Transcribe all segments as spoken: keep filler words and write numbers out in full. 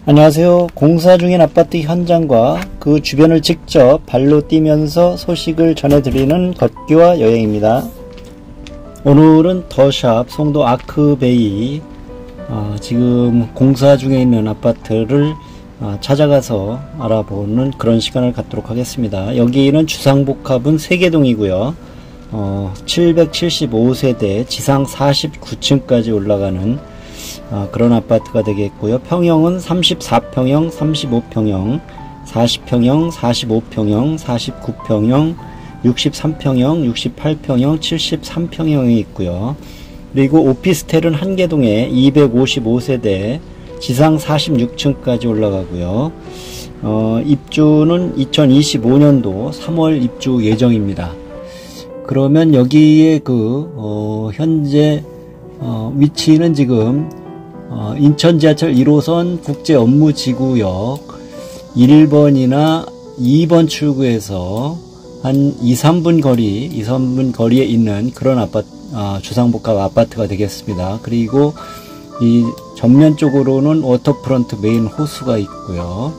안녕하세요. 공사 중인 아파트 현장과 그 주변을 직접 발로 뛰면서 소식을 전해드리는 걷기와 여행입니다. 오늘은 더샵 송도 아크베이 어, 지금 공사 중에 있는 아파트를 어, 찾아가서 알아보는 그런 시간을 갖도록 하겠습니다. 여기는 주상복합은 세개동이고요. 어, 칠백칠십오 세대 지상 사십구 층까지 올라가는 어, 그런 아파트가 되겠고요. 평형은 삼십사 평형, 삼십오 평형, 사십 평형, 사십오 평형, 사십구 평형, 육십삼 평형, 육십팔 평형, 칠십삼 평형이 있고요. 그리고 오피스텔은 한개동에 이백오십오 세대 지상 사십육 층까지 올라가고요. 어, 입주는 이천이십오 년도 삼월 입주 예정입니다. 그러면 여기에 그 어, 현재 어, 위치는 지금 어, 인천 지하철 일 호선 국제업무지구역 일 번이나 이 번 출구에서 한 이, 삼 분 거리, 이, 삼 분 거리에 있는 그런 아파트, 아, 주상복합 아파트가 되겠습니다. 그리고 이 전면 쪽으로는 워터프런트 메인 호수가 있고요.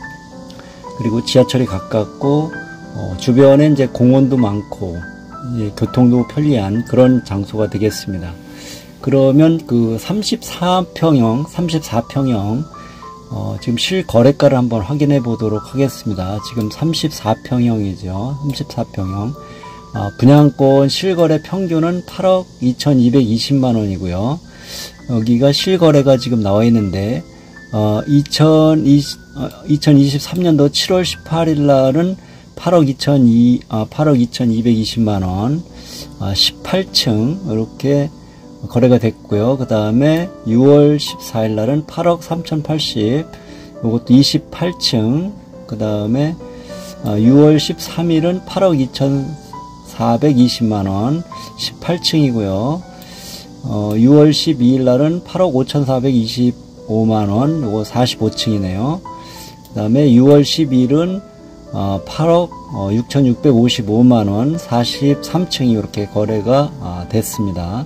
그리고 지하철이 가깝고, 어, 주변에 이제 공원도 많고, 예, 교통도 편리한 그런 장소가 되겠습니다. 그러면 그 삼십사 평형, 삼십사 평형, 어, 지금 실거래가를 한번 확인해 보도록 하겠습니다. 지금 삼십사 평형이죠. 삼십사 평형. 어, 분양권 실거래 평균은 팔억 이천이백이십만 원이고요. 여기가 실거래가 지금 나와 있는데, 어, 이천이십, 어, 이천이십삼 년도 칠월 십팔일 날은 팔억 이천이, 아, 팔억 이천이백이십만 원, 아, 십팔 층, 이렇게 거래가 됐고요. 그 다음에 유월 십사일 날은 팔억 삼천팔십, 요것도 이십팔 층, 그 다음에 유월 십삼일은 팔억 이천사백이십만 원, 십팔 층이고요. 어, 유월 십이일 날은 팔억 오천사백이십오만 원, 요거 사십오 층이네요. 그 다음에 유월 십이일은 어, 팔억 육천육백오십오만 원, 사십삼 층이 이렇게 거래가 아, 됐습니다.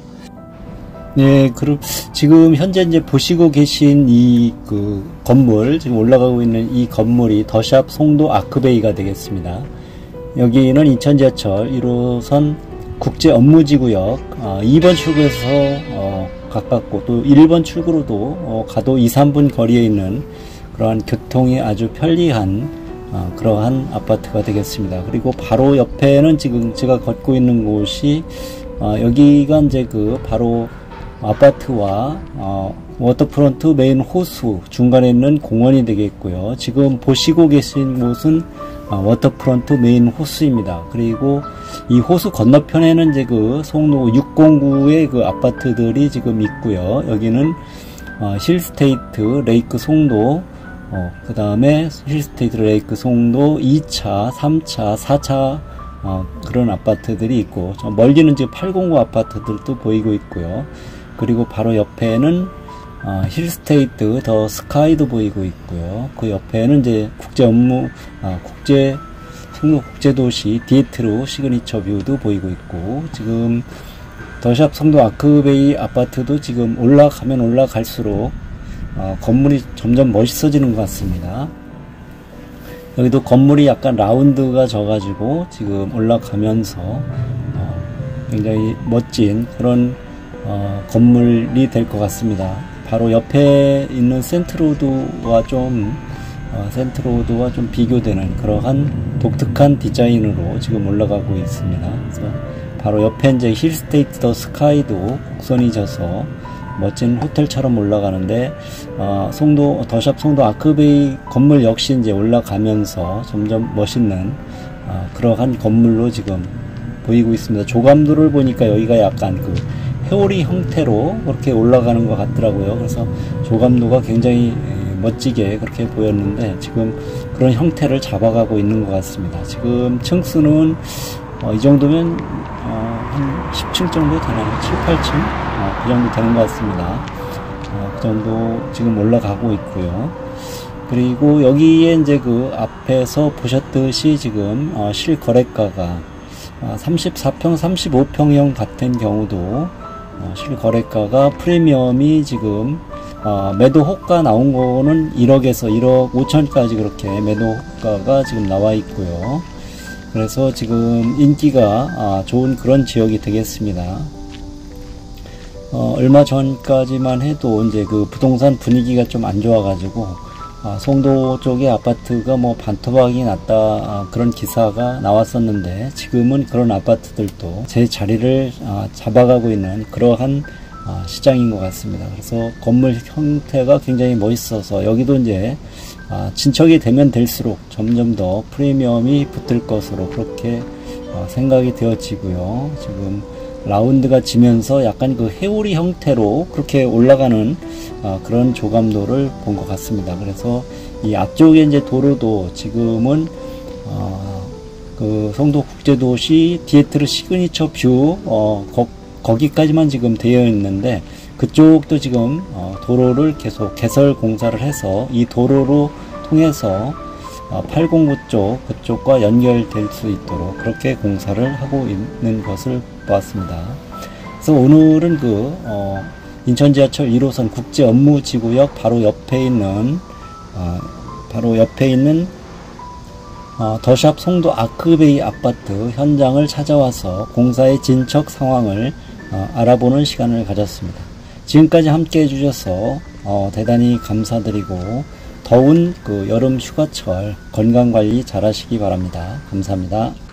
네, 그럼 지금 현재 이제 보시고 계신 이 그 건물, 지금 올라가고 있는 이 건물이 더샵 송도 아크베이가 되겠습니다. 여기는 인천 지하철 일 호선 국제 업무지구역 어, 이 번 출구에서 어, 가깝고 또 일 번 출구로도 어, 가도 이, 삼 분 거리에 있는 그러한 교통이 아주 편리한 어, 그러한 아파트가 되겠습니다. 그리고 바로 옆에는 지금 제가 걷고 있는 곳이 어, 여기가 이제 그 바로 아파트와 어, 워터프런트 메인 호수 중간에 있는 공원이 되겠고요. 지금 보시고 계신 곳은 어, 워터프런트 메인 호수입니다. 그리고 이 호수 건너편에는 이제 그 송로 육공구의 그 아파트들이 지금 있고요. 여기는 어, 힐스테이트 레이크 송도, 어, 그 다음에 힐스테이트 레이크 송도 이 차, 삼 차, 사 차 어, 그런 아파트들이 있고, 저 멀리는 지금 팔공구 아파트들도 보이고 있고요. 그리고 바로 옆에는 어, 힐스테이트 더 스카이도 보이고 있고요. 그 옆에는 이제 국제 업무, 아, 국제 송도 국제도시 디에트로 시그니처 뷰도 보이고 있고, 지금 더샵 송도 아크베이 아파트도 지금 올라가면 올라갈수록 어, 건물이 점점 멋있어지는 것 같습니다. 여기도 건물이 약간 라운드가 져가지고 지금 올라가면서 어, 굉장히 멋진 그런 어, 건물이 될 것 같습니다. 바로 옆에 있는 센트로드와 좀 어, 센트로드와 좀 비교되는 그러한 독특한 디자인으로 지금 올라가고 있습니다. 그래서 바로 옆에 이제 힐스테이트 더 스카이도 곡선이 져서 멋진 호텔처럼 올라가는데, 어, 송도 더샵 송도 아크베이 건물 역시 이제 올라가면서 점점 멋있는 어, 그러한 건물로 지금 보이고 있습니다. 조감도를 보니까 여기가 약간 그 회오리 형태로 그렇게 올라가는 것 같더라고요. 그래서 조감도가 굉장히 멋지게 그렇게 보였는데 지금 그런 형태를 잡아가고 있는 것 같습니다. 지금 층수는 어, 이 정도면 어, 한 십 층 정도 되나요? 칠, 팔 층? 어, 그 정도 되는 것 같습니다. 어, 그 정도 지금 올라가고 있고요. 그리고 여기에 이제 그 앞에서 보셨듯이 지금 어, 실거래가가 어, 삼십사 평, 삼십오 평형 같은 경우도 어, 실거래가가 프리미엄이 지금 어, 매도 호가 나온 거는 일억에서 일억 오천까지 그렇게 매도 호가가 지금 나와 있고요. 그래서 지금 인기가 아, 좋은 그런 지역이 되겠습니다. 어, 얼마 전까지만 해도 이제 그 부동산 분위기가 좀 안 좋아가지고 아, 송도 쪽에 아파트가 뭐 반토막이 났다 아, 그런 기사가 나왔었는데, 지금은 그런 아파트들도 제 자리를 아, 잡아가고 있는 그러한 아, 시장인 것 같습니다. 그래서 건물 형태가 굉장히 멋있어서 여기도 이제 아, 진척이 되면 될수록 점점 더 프리미엄이 붙을 것으로 그렇게 아, 생각이 되어지고요. 지금 라운드가 지면서 약간 그 해오리 형태로 그렇게 올라가는 아, 그런 조감도를 본 것 같습니다. 그래서 이 앞쪽에 이제 도로도 지금은 어, 그 송도 국제도시 디에트르 시그니처 뷰 어, 거, 거기까지만 지금 되어 있는데, 그쪽도 지금 어, 도로를 계속 개설 공사를 해서 이 도로로 통해서 어, 팔공구 쪽 그쪽과 연결될 수 있도록 그렇게 공사를 하고 있는 것을 보았습니다. 그래서 오늘은 그 어, 인천 지하철 일 호선 국제 업무지구역 바로 옆에 있는 어, 바로 옆에 있는 어, 더샵 송도 아크베이 아파트 현장을 찾아와서 공사의 진척 상황을 어, 알아보는 시간을 가졌습니다. 지금까지 함께 해주셔서 어, 대단히 감사드리고, 더운 그 여름 휴가철 건강관리 잘 하시기 바랍니다. 감사합니다.